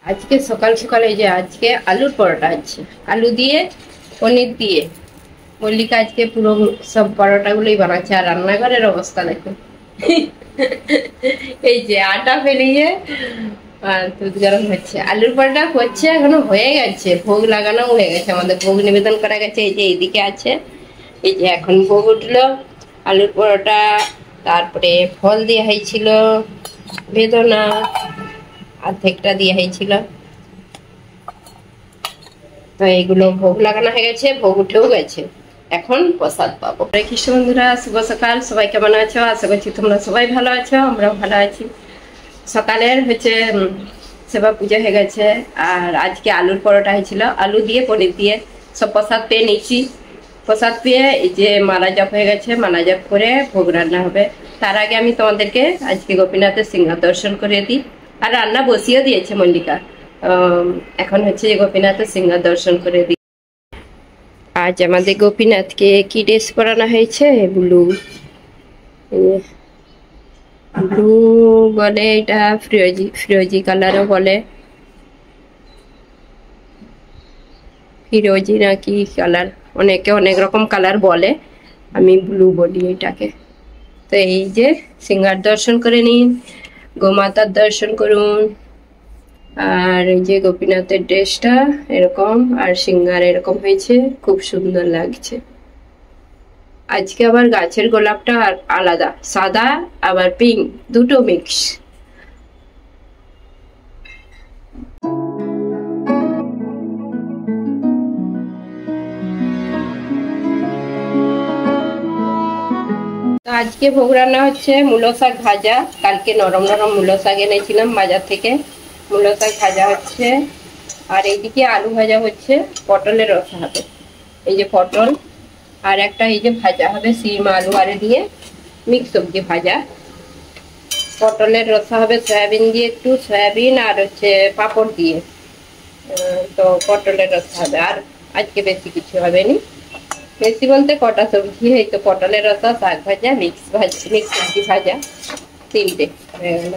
আজকে সকাল সকালে যে আজকে আলুর পরোটা আছে, আলু দিয়ে পনির দিয়ে মল্লিকা আজকে পুরো সব পরোটাগুলোই বানাচ্ছে। আর রান্নাঘরের অবস্থা দেখুন, এই যে আটা ফেলিয়ে আর দুধ গরম হচ্ছে, আলুর পরোটা করছে, এখনো হয়ে গেছে, ভোগ লাগানো হয়ে গেছে, আমাদের ভোগ নিবেদন করা গেছে। এই যে এইদিকে আছে, এই যে এখন ভোগ উঠলো আলুর পরোটা, তারপরে ফল দেওয়া হয়েছিল, বেদনা অর্ধেকটা দেওয়া হয়েছিল। তো এইগুলো ভোগ লাগানো হয়ে গেছে, ভোগ উঠেও গেছে, এখন প্রসাদ পাবো। হরে কৃষ্ণ বন্ধুরা, শুভ সকাল। সবাই কেমন আছো? আশা করছি তোমরা সবাই ভালো আছো, আমরাও ভালো আছি। সকালের হচ্ছে সেবা পূজা হয়ে গেছে, আর আজকে আলুর পরোটা হয়েছিল, আলু দিয়ে পনির দিয়ে সব প্রসাদ পেয়ে নিচ্ছি। প্রসাদ পেয়ে এই যে মালা জপ হয়ে গেছে, মালা জপ করে ভোগ রান্না হবে। তার আগে আমি তোমাদেরকে আজকে গোপীনাথের সিংহার দর্শন করিয়ে দিই, আর রান্না বসিয়ে দিয়েছে মল্লিকা। এখন হচ্ছে যে গোপীনাথের সিংহার দর্শন করে দিই। আজ আমাদের গোপীনাথকে কি ড্রেস পরানো হয়েছে? ব্লু, ব্লু বলে, এটা ফিরোজি, ফিরোজি কালারও বলে, ফিরোজি নাকি কালার, অনেকে অনেক রকম কালার বলে, আমি ব্লু বলি এটাকে। তো এই যে সিংহার দর্শন করে নিন, গোমাতার দর্শন করুন। আর এই যে গোপীনাথের ড্রেসটা এরকম, আর সিংহার এরকম হয়েছে, খুব সুন্দর লাগছে। আজকে আবার গাছের গোলাপটা আলাদা, সাদা আবার পিঙ্ক দুটো মিক্স। আজকে ভোগ রান্না হচ্ছে মূলো শাক ভাজা, কালকে নরম নরম মূলো শাক এনেছিলাম বাজার থেকে, মূলো শাক ভাজা হচ্ছে। আর এইদিকে আলু ভাজা হচ্ছে, পটলের রসা হবে, এই যে পটল, আর একটা এই যে ভাজা হবে সিম আলু আরে দিয়ে মিক্স সবজি ভাজা। পটলের রসা হবে সয়াবিন দিয়ে, একটু সয়াবিন আর হচ্ছে পাঁপড় দিয়ে। তো পটলের রসা হবে, আর আজকে বেশি কিছু হবে না, বেশি বলতে কটা সবজি, এই তো পটলের রসা, শাক ভাজা, মিক্স সবজি ভাজা, তিনটে হয়ে গেল।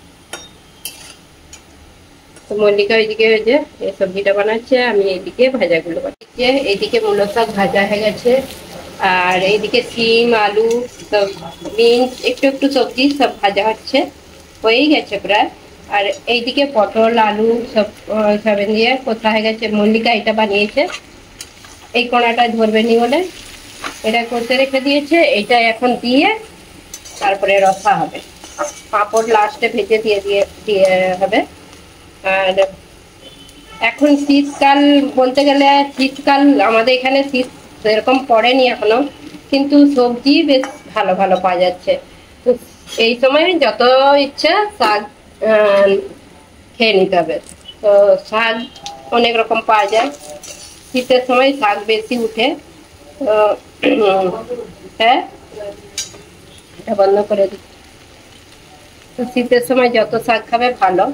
তো মল্লিকা ওইদিকে যে এই সবজিটা বানাচ্ছে, আমি এইদিকে ভাজাগুলো বানাচ্ছি। এইদিকে মূলো শাক ভাজা হয়ে গেছে, আর এইদিকে সিম আলু সব বিনস একটু একটু সবজি সব ভাজা হচ্ছে, হয়েই গেছে প্রায়। আর এইদিকে পটল আলু সব সয়াবিন দিয়ে কোথা হয়ে গেছে, মল্লিকা এটা বানিয়েছে, এই কোনাটা ধরবে নি বলে এটা করতে রেখে দিয়েছে। এটা এখন দিয়ে তারপরে রসা হবে, পাঁপড় লাস্টে ভেজে দিয়ে দিয়ে দিয়ে হবে। আর এখন শীতকাল বলতে গেলে, শীতকাল আমাদের এখানে শীত সেরকম পড়েনি এখনো, কিন্তু সবজি বেশ ভালো ভালো পাওয়া যাচ্ছে। তো এই সময় যত ইচ্ছা শাক খেয়ে নিতে হবে। তো শাক অনেক রকম পাওয়া যায়, শীতের সময় শাক বেশি উঠে। তো হ্যাঁ, এটা বন্ধ করে দিই। তো শীতের সময় যত শাক খাবে ভালো।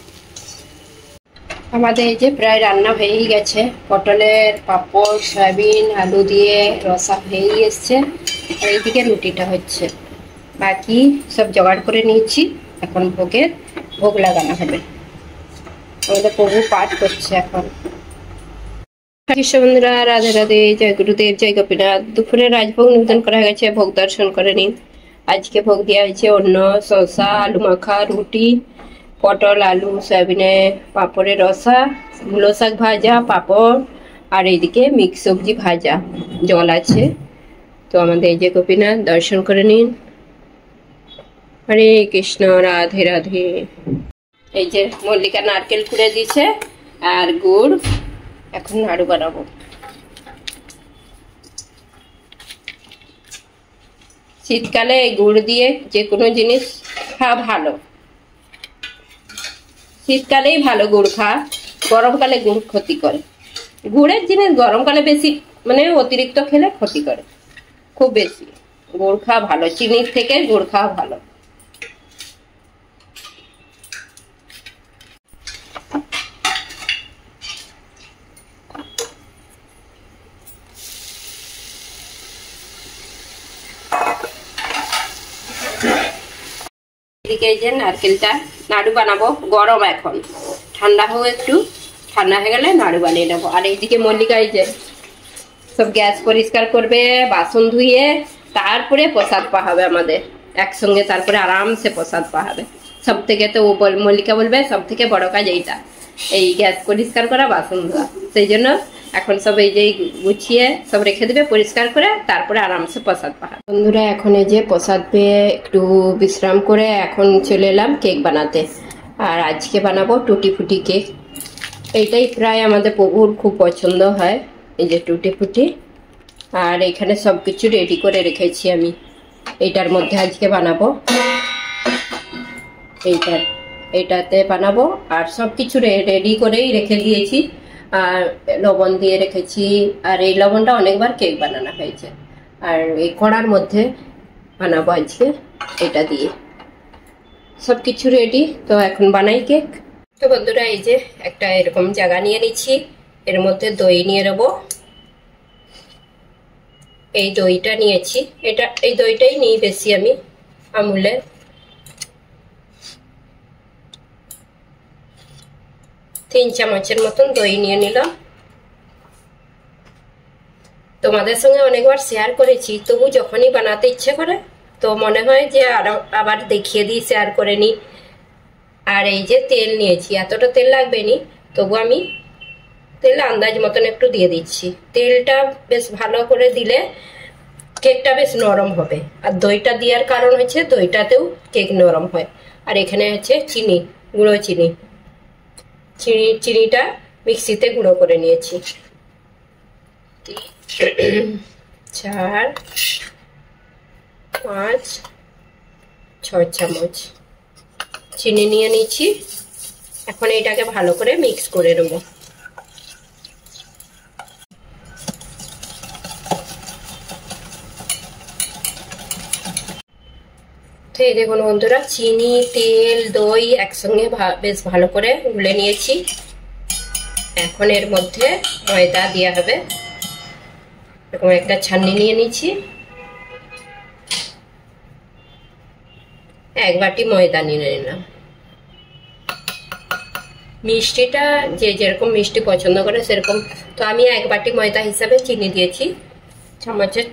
আমাদের এই যে প্রায় রান্না হয়েই গেছে, পটলের পাঁপড় সয়াবিন আলু দিয়ে রসা হয়েই এসছে, আর এইদিকে রুটিটা হচ্ছে, বাকি সব জোগাড় করে নিয়েছি। এখন ভোগ লাগানো হবে, আমাদের প্রভু পাঠ করছে এখন। কৃষ্ণ বন্ধুরা, রাধে রাধে, জয় গুরুদেব, জয় গোপীনাথ। দুপুরে রাজভোগ নিবেদন করা গেছে, ভোগ দর্শন করে নিন। আজকে ভোগ দেওয়া হয়েছে অন্ন, শসা, আলু মাখা, রুটি, পটল আলু সয়াবিনের পাঁপড়ের রসা, মূলো শাক ভাজা, পাঁপড়, আর এইদিকে মিক্স সবজি ভাজা, জল আছে। তো আমাদের এই যে গোপীনাথ দর্শন করে নিন। হরে কৃষ্ণ, রাধে রাধে। এই যে মল্লিকা নারকেল কুড়ে দিয়েছে আর গুড়, এখন নাড়ু বানাবো। শীতকালে গুড় দিয়ে যে কোনো জিনিস খাওয়া ভালো, শীতকালেই ভালো গুড় খাওয়া, গরমকালে গুড় ক্ষতি করে। গুড়ের জিনিস গরমকালে বেশি মানে অতিরিক্ত খেলে ক্ষতি করে, খুব বেশি গুড় খাওয়া ভালো, চিনির থেকে গুড় খাওয়া ভালো। এদিকে এই যে নারকেলটা নাড়ু বানাবো, গরম এখন, ঠান্ডা হোক, একটু ঠান্ডা হয়ে গেলে নাড়ু বানিয়ে নেবো। আর এইদিকে মল্লিকা এই যে সব গ্যাস পরিষ্কার করবে, বাসন ধুয়ে তারপরে প্রসাদ পাহাবে আমাদের একসঙ্গে, তারপরে আরামসে প্রসাদ পাহাবে। সব থেকে তো মল্লিকা বলবে সব থেকে বড় কাজ এইটা, এই গ্যাস পরিষ্কার করা, বাসন ধোয়া। সেই জন্য এখন সব এই যে গুছিয়ে সব রেখে দেবে পরিষ্কার করে, তারপরে আরামসে প্রসাদ পাহাবে। বন্ধুরা এখন এই যে প্রসাদ পেয়ে একটু বিশ্রাম করে এখন চলে এলাম কেক বানাতে। আর আজকে বানাবো টুটি ফুটি কেক। এইটাই প্রায় আমাদের প্রভুর খুব পছন্দ হয়, এই যে টুটি ফুটি। আর এখানে সবকিছু রেডি করে রেখেছি আমি, এইটার মধ্যে আজকে বানাবো, এইটাতে বানাবো। আর সবকিছু রেডি করেই রেখে দিয়েছি, আর লবণ দিয়ে রেখেছি। আর এই লবণটা অনেকবার কেক বানানো হয়েছে। আর এই কড়ার মধ্যে বানাবো আজকে, এটা দিয়ে সবকিছু রেডি। তো এখন বানাই কেক। তো বন্ধুরা এই যে একটা এরকম জায়গা নিয়ে নিচ্ছি, এর মধ্যে দই নিয়ে নেবো। এই দইটা নিয়েছি, এই দইটাই নিই বেশি আমি, আমুলের। তিন চামচের মতন দই নিয়ে নিলাম। তোমাদের সঙ্গে অনেকবার শেয়ার করেছি, তবু যখনই বানাতে ইচ্ছে করে তো মনে হয় যে আবার দেখিয়ে দিই, শেয়ার করে নিই। আর এই যে তেল নিয়েছি, এতটা তেল লাগবে নি, তবু আমি তেল আন্দাজ মতন একটু দিয়ে দিচ্ছি। তেলটা বেশ ভালো করে দিলে কেকটা বেশ নরম হবে। আর দইটা দেওয়ার কারণ হচ্ছে দইটাতেও কেক নরম হয়। আর এখানে আছে চিনি, গুঁড়ো চিনি। চিনিটা মিক্সিতে গুঁড়ো করে নিয়েছি। 4, 5, 6 চামচ চিনি নিয়ে নিচ্ছি। এখন এটাকে ভালো করে মিক্স করে নেবো। তো এই দেখুন বন্ধুরা, চিনি, তেল, দই একসঙ্গে বেশ ভালো করে গুলে নিয়েছি। এখন এর মধ্যে ময়দা দেওয়া হবে। এরকম একটা ছাঁকনি নিয়ে নিচ্ছি, 1 বাটি ময়দা নিয়ে নিলাম। মিষ্টিটা যে যেরকম মিষ্টি পছন্দ করে সেরকম। তো আমি 1 বাটি ময়দা হিসাবে চিনি দিয়েছি, চামচের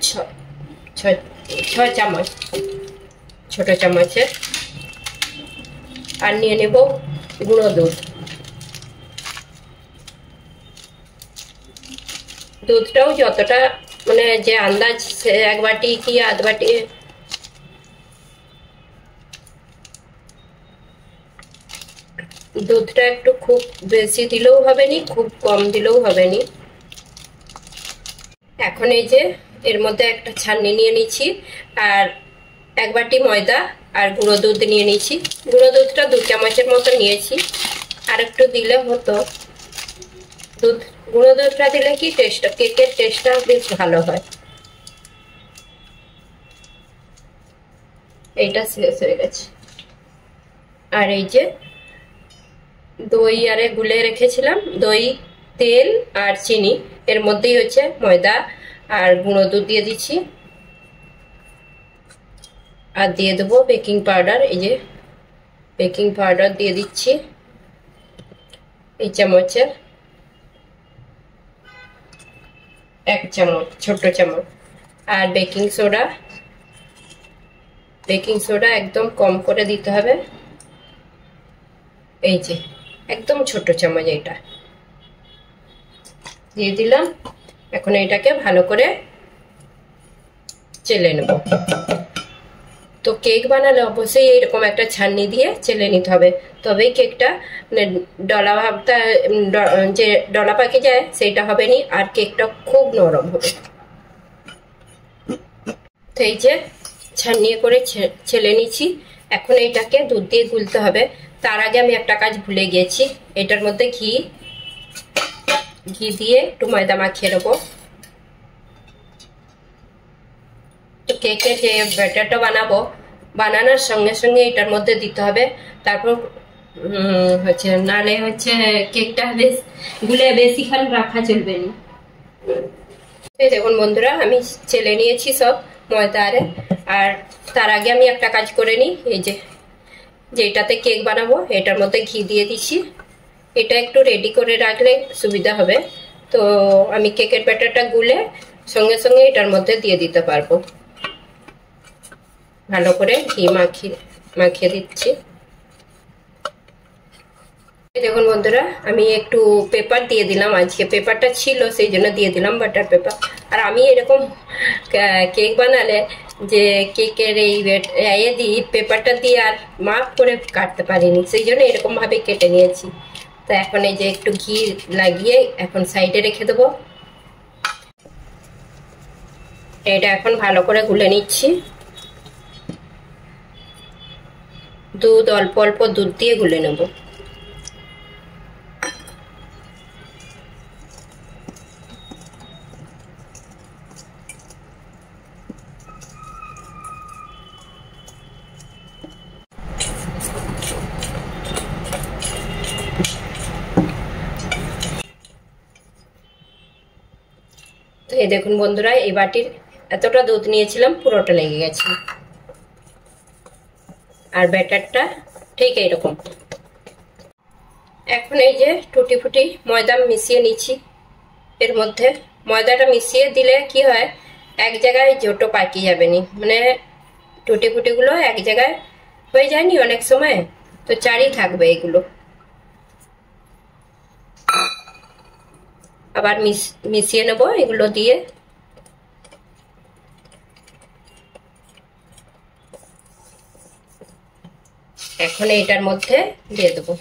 6 চামচ, ছোট চামচের। আর নিয়ে নেব গুঁড়ো দুধ। দুধটাও যতটা মানে যে আন্দাজ, 1 বাটি কি আধ বাটি, দুধটা একটু খুব বেশি দিলেও হবে নি, খুব কম দিলেও হবে নি। এখন এই যে এর মধ্যে একটা ছাঁকনি নিয়ে নিচ্ছি, আর 1 বাটি ময়দা আর গুঁড়ো দুধ নিয়ে নিচ্ছি। গুঁড়ো দুধটা 2 চামচের মতো নিয়েছি, আর একটু দিলে হতো। গুঁড়ো দুধটা দিলে কি টেস্টটা, কেকের টেস্টটা বেশ ভালো হয়। এইটা শেষ হয়ে গেছে। আর এই যে দই আরে গুলে রেখেছিলাম, দই, তেল আর চিনি, এর মধ্যেই হচ্ছে ময়দা আর গুঁড়ো দুধ দিয়ে দিচ্ছি। আর দিয়ে দেবো বেকিং পাউডার। এই যে বেকিং পাউডার দিয়ে দিচ্ছি এই চামচের 1 চামচ, ছোট চামচ। আর বেকিং সোডা একদম কম করে দিতে হবে। এই যে একদম ছোট চামচ এটা দিয়ে দিলাম। এখন এটাকে ভালো করে চেলে নেব। তো কেক বানালে অবশ্যই এরকম একটা ছাঁকনি দিয়ে চেলে নিতে হবে, তবেই কেকটা মানে ডলা ভাবটা যে ডলা পাকে যায় সেইটা হবে নি, আর কেকটা খুব নরম হবে। তো এই যে ছাঁকনি করে ছেলে নিচ্ছি। এখন এটাকে দুধ দিয়ে গুলতে হবে। তার আগে আমি একটা কাজ ভুলে গিয়েছি, এটার মধ্যে ঘি দিয়ে একটু ময়দা মাখিয়ে নেবো। তো কেকের যে ব্যাটারটা বানাবো, বানানোর সঙ্গে সঙ্গে এটার মধ্যে দিতে হবে। তারপর হচ্ছে নালে হচ্ছে কেকটা বেশ গুলে বেশিক্ষণ রাখা চলবে না। এই দেখুন বন্ধুরা, আমি চেলে নিয়েছি সব ময়দা আরে। আর তার আগে আমি একটা কাজ করে নিই, এই যে যেটাতে কেক বানাবো এটার মধ্যে ঘি দিয়ে দিচ্ছি। এটা একটু রেডি করে রাখলে সুবিধা হবে। তো আমি কেকের ব্যাটারটা গুলে সঙ্গে সঙ্গে এটার মধ্যে দিয়ে দিতে পারবো। ভালো করে ঘি মাখিয়ে দিচ্ছি। দেখুন বন্ধুরা, আমি একটু পেপার দিয়ে দিলাম, আজকে পেপারটা ছিল সেই জন্য দিয়ে দিলাম বাটার পেপার। আর আমি এরকম কেক বানালে যে কেকের এই দিই পেপারটা দিয়ে আর মাপ করে কাটতে পারিনি, সেই জন্য এরকম ভাবে কেটে নিয়েছি। তো এখন এই যে একটু ঘি লাগিয়ে এখন সাইডে রেখে দেবো। এটা এখন ভালো করে গুলে নিচ্ছি। দুধ অল্প অল্প দুধ দিয়ে গুলে নেব। তো এই দেখুন বন্ধুরা, এই বাটির এতটা দুধ নিয়েছিলাম পুরোটা লেগে গেছে। আর ব্যাটারটা ঠিক এইরকম। এখন এই যে টুটি ফুটি ময়দা মিশিয়ে নিচ্ছি। এর মধ্যে ময়দাটা মিশিয়ে দিলে কি হয়, এক জায়গায় জোটো পাকিয়ে যাবে নি, মানে টুটি ফুটি গুলো এক জায়গায় হয়ে যায়নি অনেক সময়, তো চারি থাকবে এগুলো। আবার মিশিয়ে নেব এগুলো দিয়ে। এখন এটার মধ্যে দিয়ে দেবো।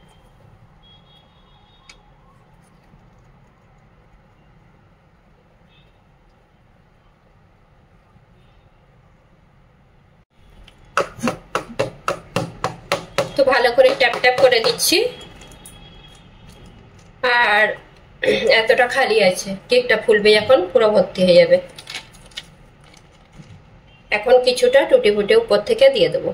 তো ভালো করে ট্যাপ ট্যাপ করে দিচ্ছি। আর এতটা খালি আছে, কেকটা ফুলবে যখন পুরো ভর্তি হয়ে যাবে। এখন কিছুটা টুটি ফুটি উপর থেকে দিয়ে দেবো।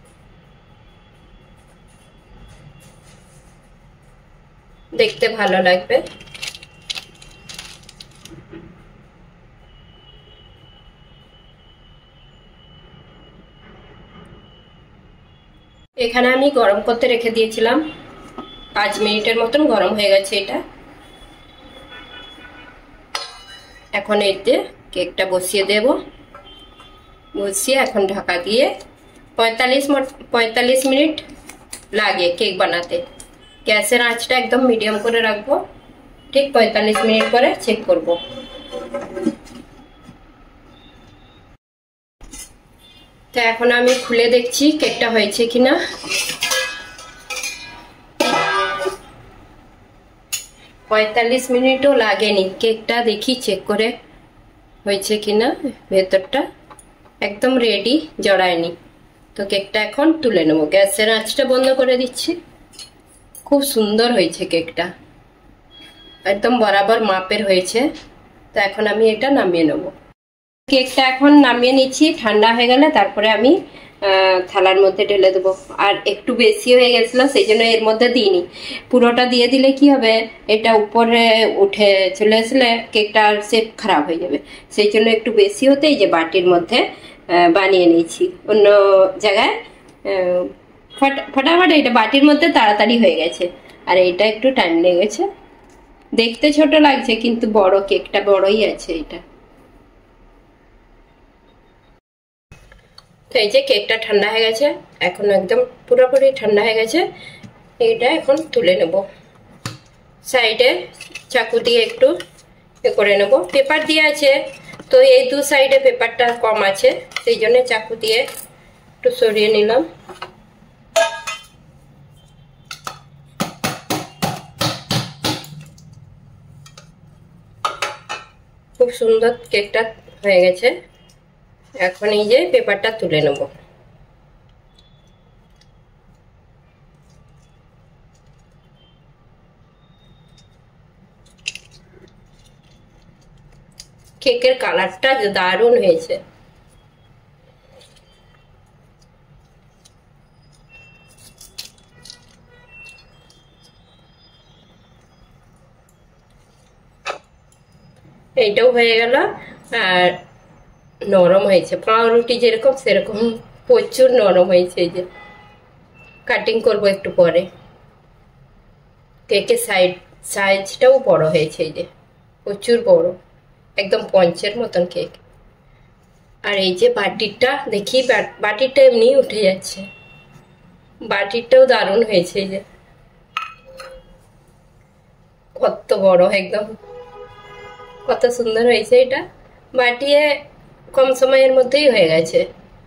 দেখতে ভালো লাগবে। এখানে আমি গরম করতে রেখে দিয়েছিলাম, 5 মিনিটের মতন গরম হয়ে গেছে এটা। এখন এতে কেকটা বসিয়ে দেব। বসিয়ে এখন ঢাকা দিয়ে 45 মিনিট লাগে কেক বানাতে। গ্যাসের আঁচটা একদম মিডিয়াম করে রাখবো। ঠিক 45 মিনিট পরে চেক করব। তো এখন আমি খুলে দেখছি কেকটা হয়েছে কিনা। পঁয়তাল্লিশ মিনিটও লাগেনি, কেকটা দেখি চেক করে হয়েছে কিনা। ভেতরটা একদম রেডি, জড়ায়নি। তো কেকটা এখন তুলে নেবো। গ্যাসের আঁচটা বন্ধ করে দিচ্ছি। খুব সুন্দর হয়েছে কেকটা, একদম বরাবর মাপের হয়েছে। তো এখন আমি এটা নামিয়ে নেব। কেকটা এখন নামিয়ে নিচ্ছি। ঠান্ডা হয়ে গেলে তারপরে আমি থালার মধ্যে ঢেলে দেবো। আর একটু বেশি হয়ে গেছিলো সেই জন্য এর মধ্যে দিইনি। পুরোটা দিয়ে দিলে কি হবে, এটা উপরে উঠে চলে আসলে কেকটার শেপ খারাপ হয়ে যাবে। সেই জন্য একটু বেশি হতে এই যে বাটির মধ্যে বানিয়ে নিয়েছি। অন্য জায়গায় ফটাফট এটা বাটির মধ্যে তাড়াতাড়ি হয়ে গেছে। আর এইটা একটু টাইম লেগেছে। দেখতে ছোট লাগছে কিন্তু বড়, কেকটা বড়ই আছে এটা। তো এই যে কেকটা ঠান্ডা হয়ে গেছে, এখন একদম পুরোপুরি ঠান্ডা হয়ে গেছে। এটা এখন তুলে নেব। সাইডে চাকু দিয়ে একটু করে নেব। পেপার দিয়ে আছে, তো এই দু সাইডে পেপারটা কম আছে, সেই জন্য চাকু দিয়ে একটু সরিয়ে নিলাম। খুব সুন্দর কেকটা হয়ে গেছে। এখন এই যে পেপারটা তুলে নেব। কেকের কালারটা দারুণ হয়েছে। এইটাও হয়ে গেল। আর নরম হয়েছে, পাউরুটি যেরকম সেরকম প্রচুর নরম হয়েছে। এই যে কাটিং করব একটু পরে। কেকের সাইজটাও বড় হয়েছে, এই যে প্রচুর বড়, একদম পঞ্চের মতন কেক। আর এই যে বাটিটা দেখি, বাটিটা এমনি উঠে যাচ্ছে, বাটিটাও দারুণ হয়েছে। এই যে কত বড়, একদম কত সুন্দর হয়েছে। এটা বাটিয়ে কম সময়ের মধ্যেই হয়ে গেছে।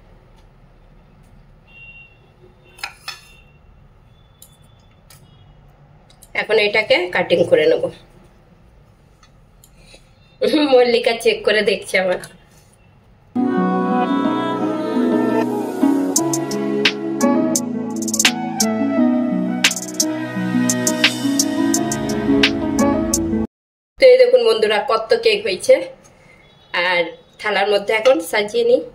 এখন এটাকে কাটিং করে নেব। মল্লিকা চেক করে দেখছে আমার। তো এই দেখুন বন্ধুরা কত কেক হয়েছে। আর থালার মধ্যে এখন সাজিয়ে নিই।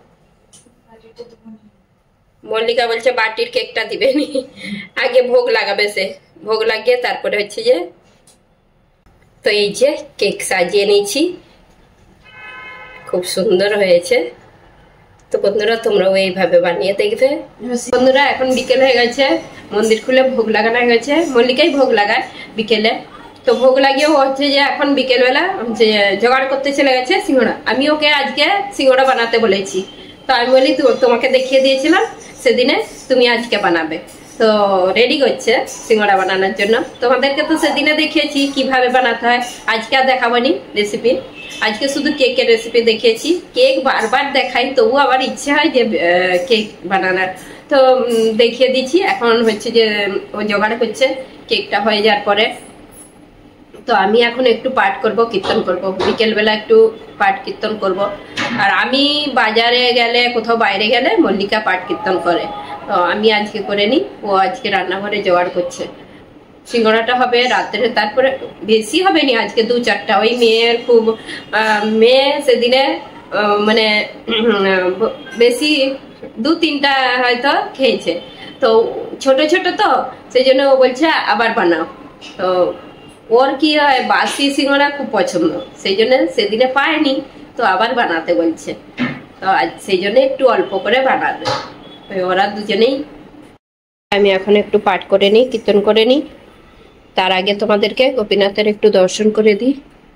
মল্লিকা বলছে বাটির কেকটা দিবেনি, আগে ভোগ লাগাবে, সে ভোগ লাগিয়ে তারপরে হচ্ছে যে। তো এই যে কেক সাজিয়ে নিয়েছি, খুব সুন্দর হয়েছে। তো বন্ধুরা তোমরাও এইভাবে বানিয়ে দেখবে। বন্ধুরা এখন বিকেল হয়ে গেছে, মন্দির খুলে ভোগ লাগানো হয়ে গেছে। মল্লিকাই ভোগ লাগায় বিকেলে। তো ভোগ লাগিয়ে হচ্ছে যে এখন বিকেলবেলা যে জোগাড় করতে চলে গেছে সিঙ্গাড়া। আমি ওকে আজকে সিঙ্গাড়া বানাতে বলেছি। তো আমি বলি তোমাকে দেখিয়ে দিয়েছিলাম সেদিনে, তুমি আজকে বানাবে। তো রেডি করছে সিঙ্গাড়া বানানোর জন্য। তোমাদেরকে তো সেদিনে দেখিয়েছি কিভাবে বানাতে হয়, আজকে আর দেখাবনি রেসিপি। আজকে শুধু কেকের রেসিপি দেখিয়েছি। কেক বারবার দেখাই, তবু আবার ইচ্ছে হয় যে কেক বানানোর। তো দেখিয়ে দিচ্ছি। এখন হচ্ছে যে ও জোগাড় করছে কেকটা হয়ে যাওয়ার পরে। তো আমি এখন একটু পাঠ করব, কীর্তন করব, বিকেলবেলা একটু পাঠ কীর্তন করব। আর আমি বাজারে গেলে, কোথাও বাইরে গেলে মল্লিকা পাঠ কীর্তন করে। তো আমি আজকে করে নিই, ও আজকে রান্নাঘরে জোগাড় করছে। সিঙ্গাড়াটা হবে রাত্রে, তারপরে বেশি হবে নি আজকে, 2-4টা। ওই মেয়ের খুব মেয়ে সেদিনে মানে বেশি 2-3টা হয়তো খেয়েছে। তো ছোট ছোট, তো সেই জন্য ও বলছে আবার বানাও। তো ওর কি হয়, বাসি সিঙ্গাড়া খুব পছন্দ, সেই জন্য সেদিনে পায়নি, তো আবার বানাতে বলছে। তো আজ সেই জন্য একটু অল্প করে বানাবে ওরা দুজনেই। আমি এখন একটু পাঠ করে নিই, কীর্তন করে নিই। তার আগে তোমাদেরকে গোপীনাথের একটু দর্শন করে দিই।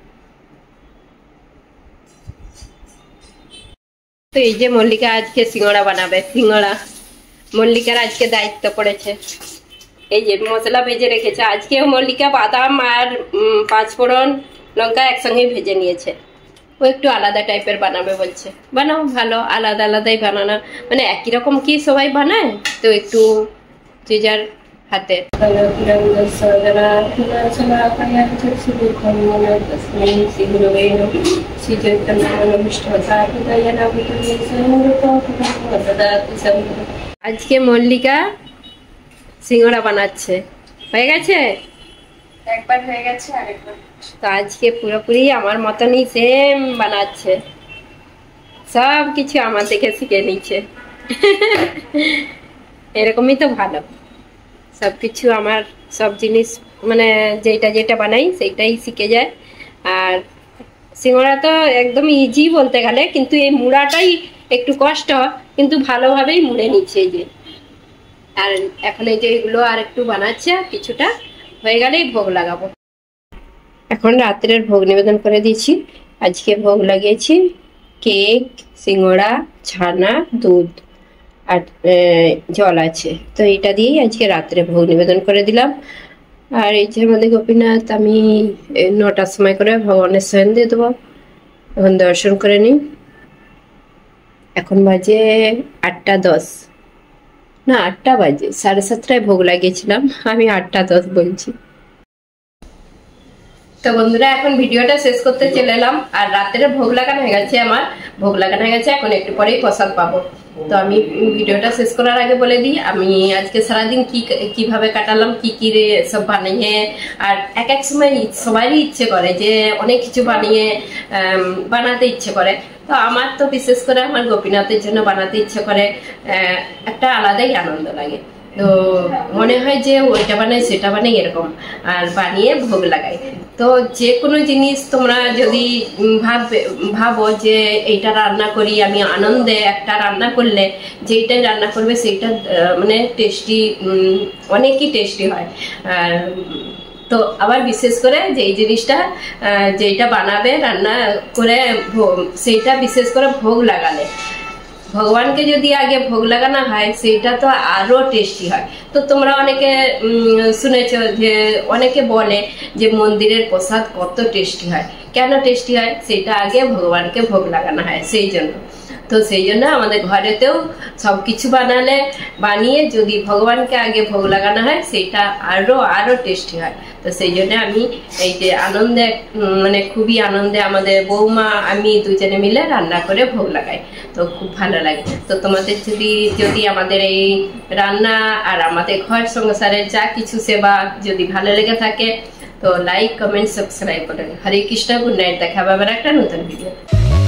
তো এই যে মল্লিকা আজকে সিঙ্গাড়া বানাবে। সিঙ্গাড়া মল্লিকার আজকে দায়িত্ব পড়েছে। এই যে মশলা ভেজে রেখেছে। আজকে মল্লিকা বাদাম আর 5 ফোড়ন লঙ্কা একসঙ্গে ভেজে নিয়েছে। ও একটু আলাদা টাইপের বানাবে বলছে। বানাও, ভালো, আলাদা আলাদাই বানানো, মানে একই রকম কি সবাই বানায়, তো একটু যে যার হাতে। আজকে মল্লিকা সিঙ্গাড়া বানাচ্ছে। হয়ে গেছে, একবার হয়ে গেছে, আরেকবার। তো আজকে পুরোপুরি আমার মতনই সেম বানাচ্ছে, সব কিছু আমার থেকে শিখে নিচ্ছে। এরকমই তো ভালো, সবকিছু আমার সব জিনিস মানে যেটা যেটা বানাই সেইটাই শিখে যায়। আর সিঙ্গাড়া তো একদম ইজি বলতে গেলে, কিন্তু এই মুড়াটাই একটু কষ্ট, কিন্তু ভালোভাবেই মুড়ে নিচ্ছে। এই যে আর এখন এই যে এগুলো আর একটু বানাচ্ছে, কিছুটা হয়ে গেলেই ভোগ লাগাবো। এখন রাত্রের ভোগ নিবেদন করে দিয়েছি। আজকে ভোগ লাগিয়েছি কেক, সিঙ্গাড়া, ছানা, দুধ আর জল আছে। তো এটা দিয়েই আজকে রাত্রে ভোগ নিবেদন করে দিলাম। আর এই যে আমাদের গোপীনাথ, আমি 9টার সময় করে ভগবানের শয়ন দিয়ে দেবো। এখন দর্শন করে নিই। এখন বাজে 8টা 10, না 8টা বাজে, 7:30টায় ভোগ লাগিয়েছিলাম, আমি 8টা 10 বলছি। তো বন্ধুরা এখন ভিডিওটা শেষ করতে চলে এলাম। আর রাত্রে ভোগ লাগানো হয়ে গেছে, আমার ভোগ লাগানো হয়ে গেছে, এখন একটু পরেই প্রসাদ পাবো। তো আমি ভিডিওটা শেষ করার আগে বলে দিই আমি আজকে সারাদিন কিভাবে কাটালাম, কি কি সব বানিয়ে। আর এক এক সময় সবারই ইচ্ছে করে যে অনেক কিছু বানাতে ইচ্ছে করে। তো আমার তো বিশেষ করে আমার গোপীনাথের জন্য বানাতে ইচ্ছে করে, একটা আলাদাই আনন্দ লাগে। তো মনে হয় যে ওইটা বানাই সেটা বানাই এরকম, আর বানিয়ে ভোগ লাগাই। তো যে কোনো জিনিস তোমরা যদি ভাবো যে এইটা রান্না করি আমি আনন্দে, একটা রান্না করলে যেইটাই রান্না করবে সেইটা মানে টেস্টি, অনেকই টেস্টি হয়। আর তো আবার বিশেষ করে যে এই জিনিসটা যেটা বানাবে রান্না করে সেইটা বিশেষ করে ভোগ লাগালে, ভগবানকে যদি আগে ভোগ লাগানো হয় সেইটা তো আরো টেস্টি হয়। তো তোমরা অনেকে শুনেছো যে অনেকে বলে যে মন্দিরের প্রসাদ কত টেস্টি হয়, কেন টেস্টি হয়, সেটা আগে ভগবানকে ভোগ লাগানো হয় সেই জন্য। তো সেই জন্য আমাদের ঘরেতেও সবকিছু বানিয়ে যদি ভগবানকে আগে ভোগ লাগানো হয় সেটা আরো টেস্টি হয়। তো সেই জন্য আমি এই যে আনন্দে মানে খুবই আনন্দে আমাদের বৌমা আমি দুজনে মিলে রান্না করে ভোগ লাগাই, তো খুব ভালো লাগে। তো তোমাদের যদি আমাদের এই রান্না আর আমাদের ঘর সংসারের যা কিছু সেবা যদি ভালো লেগে থাকে তো লাইক কমেন্ট সাবস্ক্রাইব করেন। হরে কৃষ্ণ, গুড নাইট, দেখা হবে আবার একটা নতুন ভিডিও।